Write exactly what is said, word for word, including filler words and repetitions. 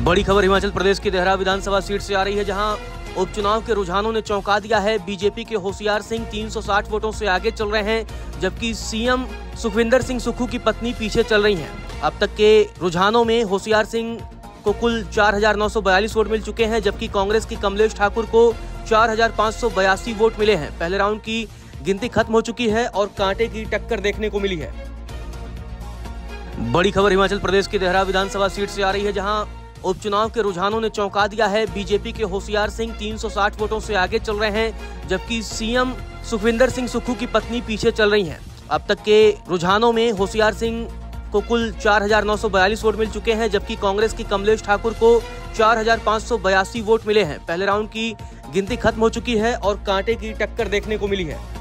बड़ी खबर हिमाचल प्रदेश की देहरा विधानसभा सीट से आ रही है, जहां उपचुनाव के रुझानों ने चौंका दिया है। बीजेपी के होशियार सिंह तीन सौ साठ वोटों से आगे चल रहे हैं, जबकि सीएम सुखविंदर सिंह सुक्खू की पत्नी पीछे चल रही हैं। अब तक के रुझानों में होशियार सिंह को कुल चार हजार नौ सौ बयालीस वोट मिल चुके हैं, जबकि कांग्रेस की कमलेश ठाकुर को चार हजार पाँच सौ बयासी वोट मिले हैं। पहले राउंड की गिनती खत्म हो चुकी है और कांटे की टक्कर देखने को मिली है। बड़ी खबर हिमाचल प्रदेश की देहरा विधानसभा सीट से आ रही है, जहां उपचुनाव के रुझानों ने चौंका दिया है। बीजेपी के होशियार सिंह तीन सौ साठ वोटों से आगे चल रहे हैं, जबकि सीएम सुखविंदर सिंह सुक्खू की पत्नी पीछे चल रही हैं। अब तक के रुझानों में होशियार सिंह को कुल चार हजार नौ सौ बयालीस वोट मिल चुके हैं, जबकि कांग्रेस की कमलेश ठाकुर को चार हजार पाँच सौ बयासी वोट मिले हैं। पहले राउंड की गिनती खत्म हो चुकी है और कांटे की टक्कर देखने को मिली है।